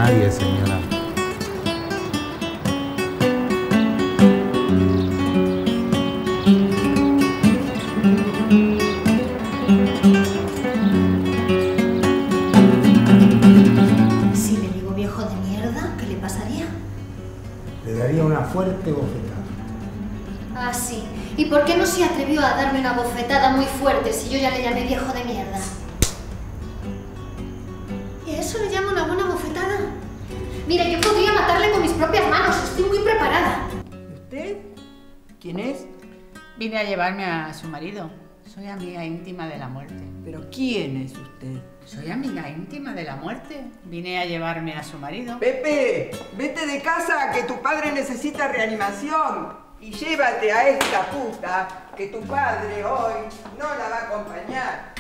nadie, señora. Si le digo viejo de mierda, ¿qué le pasaría? Le daría una fuerte bofetada. Ah, sí. ¿Y por qué no se atrevió a darme una bofetada muy fuerte si yo ya le llamé viejo de mierda? ¿Y a eso le llamo una buena bofetada? Mira, yo podría matarle con mis propias manos, estoy muy preparada. ¿Y usted? ¿Quién es? Vine a llevarme a su marido. Soy amiga íntima de la muerte. ¿Pero quién es usted? Soy amiga íntima de la muerte. Vine a llevarme a su marido. Pepe, vete de casa que tu padre necesita reanimación. Y llévate a esta puta que tu padre hoy no la va a acompañar.